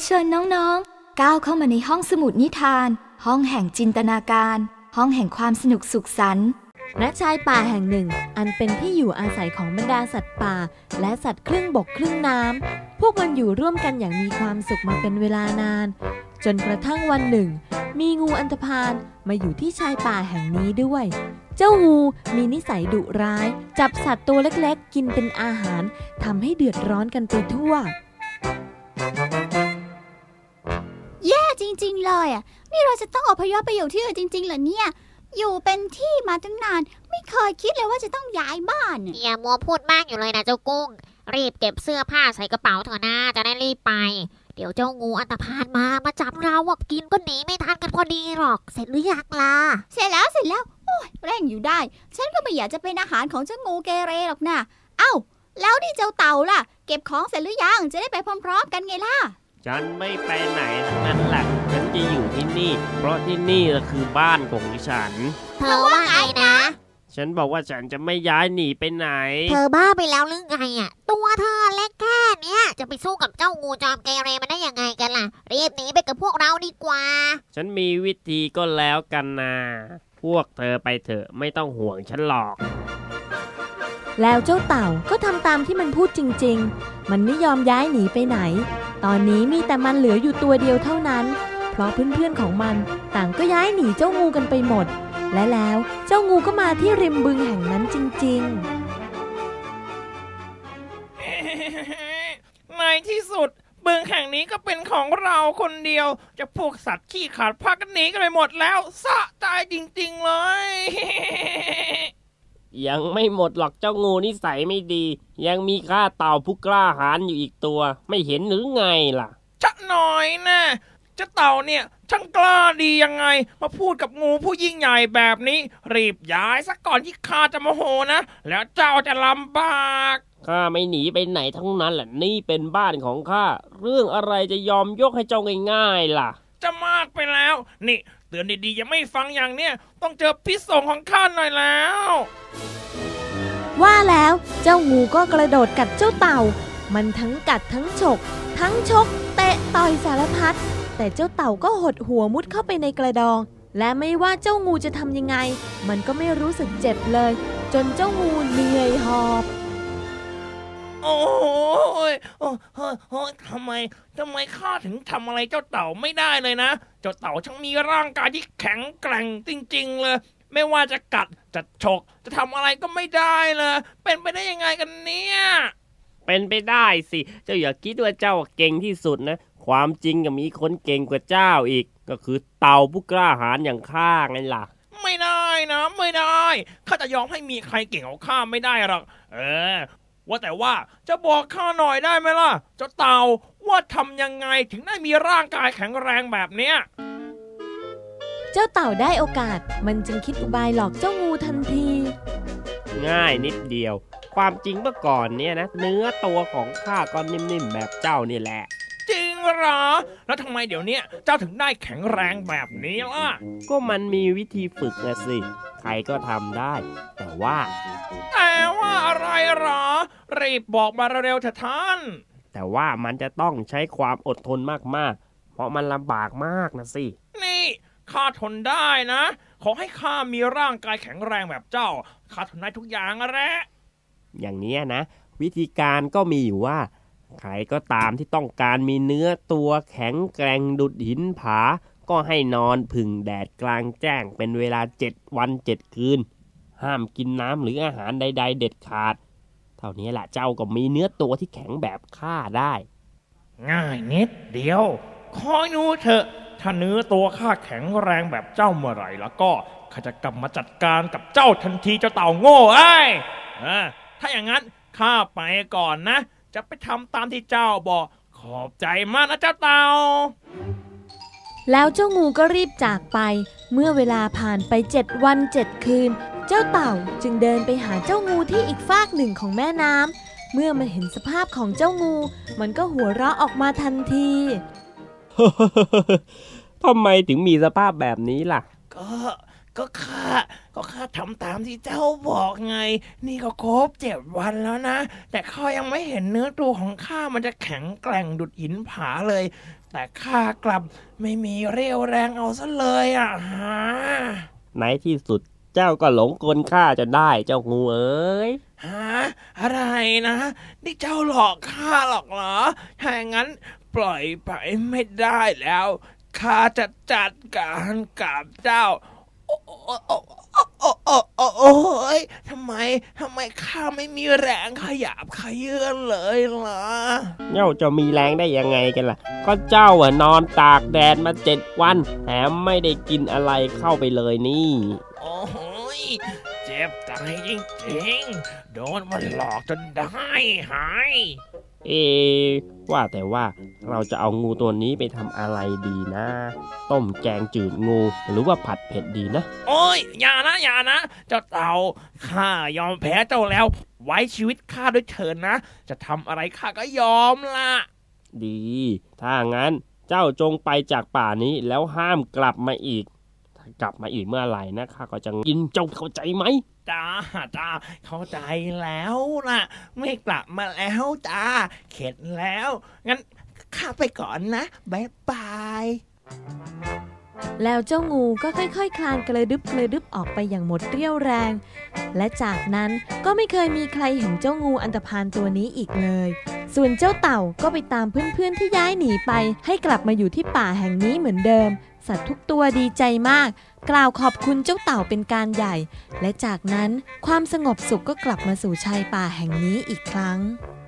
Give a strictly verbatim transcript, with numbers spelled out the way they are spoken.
เชิญน้องๆก้าวเข้ามาในห้องสมุดนิทานห้องแห่งจินตนาการห้องแห่งความสนุกสุขสันต์ณ ชายป่าแห่งหนึ่งอันเป็นที่อยู่อาศัยของบรรดาสัตว์ป่าและสัตว์ครึ่งบกครึ่งน้ำพวกมันอยู่ร่วมกันอย่างมีความสุขมาเป็นเวลานานจนกระทั่งวันหนึ่งมีงูอันธพาลมาอยู่ที่ชายป่าแห่งนี้ด้วยเจ้างูมีนิสัยดุร้ายจับสัตว์ตัวเล็กๆกินเป็นอาหารทำให้เดือดร้อนกันไปทั่วแย่จริงๆเลยอ่ะนี่เราจะต้องอพยพไปอยู่ที่อื่นจริงๆเหรอเนี่ยอยู่เป็นที่มาตั้งนานไม่เคยคิดเลยว่าจะต้องย้ายบ้านอย่ามัวพูดมากอยู่เลยนะเจ้ากุ้งรีบเก็บเสื้อผ้าใส่กระเป๋าเถอะนะจะได้รีบไปเดี๋ยวเจ้างูอันธพาลมามาจับเราอ่ะกินก็หนีไม่ทันกันพอดีหรอกเสร็จหรือยังล่ะเสร็จแล้วเสร็จแล้วโอ้ยเร่งอยู่ได้ฉันก็ไม่อยากจะเป็นอาหารของเจ้างูเกเรหรอกนะเอ้าแล้วนี่เจ้าเต่าล่ะเก็บของเสร็จหรือยังจะได้ไปพร้อมๆกันไงล่ะฉันไม่ไปไหนทั้งนั้นแหละฉันจะอยู่ที่นี่เพราะที่นี่คือบ้านของฉันเธอว่าไงนะฉันบอกว่าฉันจะไม่ย้ายหนีไปไหนเธอบ้าไปแล้วหรือไงอ่ะตัวเธอเล็กแค่เนี้ยจะไปสู้กับเจ้างูจอมเกเรมันได้ยังไงกันล่ะรีบหนีไปกับพวกเราดีกว่าฉันมีวิธีก็แล้วกันนะพวกเธอไปเถอะไม่ต้องห่วงฉันหรอกแล้วเจ้าเต่าก็ทำตามที่มันพูดจริงๆมันไม่ยอมย้ายหนีไปไหนตอนนี้มีแต่มันเหลืออยู่ตัวเดียวเท่านั้นเพราะเพื่อนๆของมันต่างก็ย้ายหนีเจ้างูกันไปหมดและแล้วเจ้างูก็มาที่ริมบึงแห่งนั้นจริงๆในที่สุดบึงแห่งนี้ก็เป็นของเราคนเดียวจะพวกสัตว์ขี้ขาดพากันหนีกันไปหมดแล้วสะใจจริงๆเลยยังไม่หมดหรอกเจ้างูนิสัยไม่ดียังมีข้าเต่าผู้กล้าหาญอยู่อีกตัวไม่เห็นหรือไงล่ะจะหน่อยนะเจ้าเต่าเนี่ยช่างกล้าดียังไงมาพูดกับงูผู้ยิ่งใหญ่แบบนี้รีบย้ายซะก่อนที่ข้าจะโมโหนะแล้วเจ้าจะลำบากข้าไม่หนีไปไหนทั้งนั้นแหละนี่เป็นบ้านของข้าเรื่องอะไรจะยอมยกให้เจ้าง่ายๆล่ะจะมากไปแล้วนี่เตือนดีๆยังไม่ฟังอย่างเนี้ยต้องเจอพิษสงของข้าหน่อยแล้วว่าแล้วเจ้างูก็กระโดดกัดเจ้าเต่ามันทั้งกัดทั้งฉกทั้งชกเตะต่อยสารพัดแต่เจ้าเต่าก็หดหัวมุดเข้าไปในกระดองและไม่ว่าเจ้างูจะทำยังไงมันก็ไม่รู้สึกเจ็บเลยจนเจ้างูเหนื่อยหอบโอ้ยโอ้ยทำไมทำไมข้าถึงทำอะไรเจ้าเต่าไม่ได้เลยนะเจ้าเต่าช่างมีร่างกายที่แข็งแกร่งจริงๆเลยไม่ว่าจะกัดจะฉกจะทำอะไรก็ไม่ได้เลยเป็นไปได้ยังไงกันเนี่ยเป็นไปได้สิเจ้าอย่าคิดว่าเจ้าเก่งที่สุดนะความจริงก็มีคนเก่งกว่าเจ้าอีกก็คือเต่าผู้กล้าหาญอย่างข้าไงล่ะไม่ได้นะไม่ได้ข้าจะยอมให้มีใครเก่งกว่าข้าไม่ได้หรอกเออว่าแต่ว่าจะบอกข้าหน่อยได้ไหมล่ะเจ้าเต่าว่าทำยังไงถึงได้มีร่างกายแข็งแรงแบบเนี้ยเจ้าเต่าได้โอกาสมันจึงคิดอุบายหลอกเจ้างูทันทีง่ายนิดเดียวความจริงเมื่อก่อนเนี่ยนะเนื้อตัวของข้าก็นิ่มๆแบบเจ้านี่แหละจริงเหรอแล้วทำไมเดี๋ยวนี้เจ้าถึงได้แข็งแรงแบบนี้ล่ะก็มันมีวิธีฝึกนะสิใครก็ทำได้แต่ว่าแต่ว่าอะไรหรอรีบบอกมาเร็วๆเถอะท่านแต่ว่ามันจะต้องใช้ความอดทนมากๆเพราะมันลำบากมากนะสินี่ข้าทนได้นะขอให้ข้ามีร่างกายแข็งแรงแบบเจ้าข้าทนได้ทุกอย่างแหละอย่างนี้นะวิธีการก็มีอยู่ว่าใครก็ตามที่ต้องการมีเนื้อตัวแข็งแกร่งดุจหินผาก็ให้นอนพึ่งแดดกลางแจ้งเป็นเวลาเจ็ดวันเจ็ดคืนห้ามกินน้ำหรืออาหารใดๆเด็ดขาดเท่านี้แหละเจ้าก็มีเนื้อตัวที่แข็งแบบข้าได้ง่ายนิดเดียวคอยดูเถอะถ้าเนื้อตัวข้าแข็งแรงแบบเจ้าเมื่อไหร่แล้วก็ข้าจะกลับมาจัดการกับเจ้าทันทีเจ้าเต่าโง่เอ้ยถ้าอย่างนั้นข้าไปก่อนนะจะไปทำตามที่เจ้าบอกขอบใจมากนะเจ้าเต่าแล้วเจ้างูก็รีบจากไปเมื่อเวลาผ่านไปเจ็ดวันเจ็ดคืนเจ้าเต่าจึงเดินไปหาเจ้างูที่อีกฟากหนึ่งของแม่น้ำเมื่อมันเห็นสภาพของเจ้างูมันก็หัวเราะออกมาทันทีทำไมถึงมีสภาพแบบนี้ล่ะก็ก็ข้าก็ข้าทำตามที่เจ้าบอกไงนี่ก็ครบเจ็ดวันแล้วนะแต่ข้ายังไม่เห็นเนื้อตัวของข้ามันจะแข็งแกร่งดุจหินผาเลยแต่ข้ากลับไม่มีเรี่ยวแรงเอาซะเลยอ่ะฮะในที่สุดเจ้าก็หลงกลข้าจนได้เจ้างูเอ๋ยฮะอะไรนะนี่เจ้าหลอกข้าหรอกเหรอถ้างั้นปล่อยไปไม่ได้แล้วข้าจะจัดการกับเจ้าโอ้โอ้โอ้โอ้โอ้โอ้ยทำไมทำไมข้าไม่มีแรงขยับขยื่นเลยล่ะเจ้าจะมีแรงได้ยังไงกันล่ะก็เจ้าอะนอนตากแดดมาเจ็ดวันแถมไม่ได้กินอะไรเข้าไปเลยนี่โอ้ยเจ็บใจจริงๆโดนมันหลอกจนได้หายเอว่าแต่ว่าเราจะเอางูตัวนี้ไปทำอะไรดีนะต้มแกงจืดงูหรือว่าผัดเผ็ดดีนะโอ้ยอย่านะอย่านะเจ้าเต่าข้ายอมแพ้เจ้าแล้วไว้ชีวิตข้าด้วยเถิดนะจะทำอะไรข้าก็ยอมล่ะดีถ้างั้นเจ้าจงไปจากป่านี้แล้วห้ามกลับมาอีกถ้ากลับมาอีกเมื่อไหร่นะข้าก็จะกินเจ้าเข้าใจไหมจ้าจ้าเข้าใจแล้วล่ะไม่กลับมาแล้วจ้าเข็ดแล้วงั้นข้าไปก่อนนะบ๊ายบายแล้วเจ้างูก็ค่อยๆ ค, คลานกระดึบกระดึบออกไปอย่างหมดเรี่ยวแรงและจากนั้นก็ไม่เคยมีใครเห็นเจ้างูอันธพาลตัวนี้อีกเลยส่วนเจ้าเต่าก็ไปตามเพื่อนๆที่ย้ายหนีไปให้กลับมาอยู่ที่ป่าแห่งนี้เหมือนเดิมสัตว์ทุกตัวดีใจมากกล่าวขอบคุณเจ้าเต่าเป็นการใหญ่และจากนั้นความสงบสุขก็กลับมาสู่ชายป่าแห่งนี้อีกครั้ง